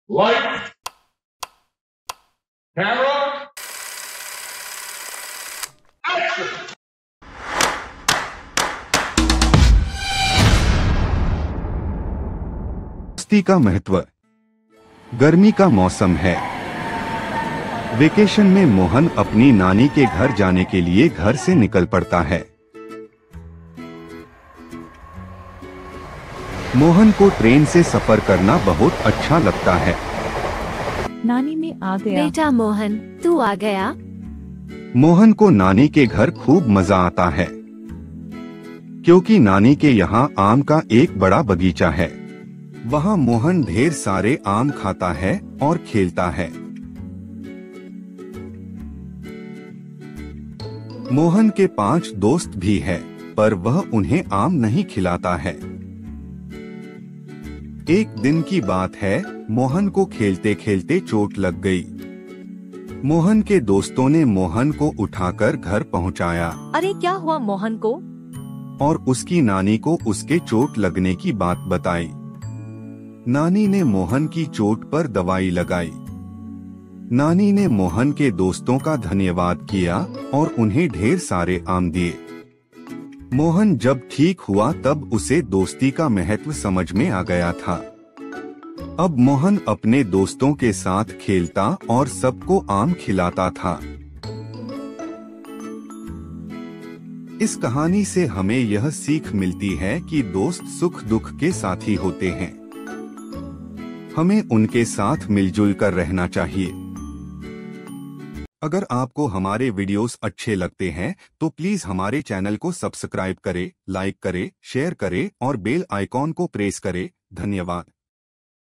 Light, camera, action! दोस्ती का महत्व। गर्मी का मौसम है। वेकेशन में मोहन अपनी नानी के घर जाने के लिए घर से निकल पड़ता है। मोहन को ट्रेन से सफर करना बहुत अच्छा लगता है। नानी में आ गया। बेटा मोहन, तू आ गया। मोहन को नानी के घर खूब मजा आता है, क्योंकि नानी के यहाँ आम का एक बड़ा बगीचा है। वहाँ मोहन ढेर सारे आम खाता है और खेलता है। मोहन के 5 दोस्त भी है, पर वह उन्हें आम नहीं खिलाता है। एक दिन की बात है, मोहन को खेलते खेलते चोट लग गई। मोहन के दोस्तों ने मोहन को उठाकर घर पहुंचाया अरे क्या हुआ मोहन को? और उसकी नानी को उसके चोट लगने की बात बताई। नानी ने मोहन की चोट पर दवाई लगाई। नानी ने मोहन के दोस्तों का धन्यवाद किया और उन्हें ढेर सारे आम दिए। मोहन जब ठीक हुआ तब उसे दोस्ती का महत्व समझ में आ गया था। अब मोहन अपने दोस्तों के साथ खेलता और सबको आम खिलाता था। इस कहानी से हमें यह सीख मिलती है कि दोस्त सुख दुख के साथी होते हैं। हमें उनके साथ मिलजुल कर रहना चाहिए। अगर आपको हमारे वीडियोस अच्छे लगते हैं तो प्लीज हमारे चैनल को सब्सक्राइब करें, लाइक करें, शेयर करें और बेल आइकॉन को प्रेस करें। धन्यवाद।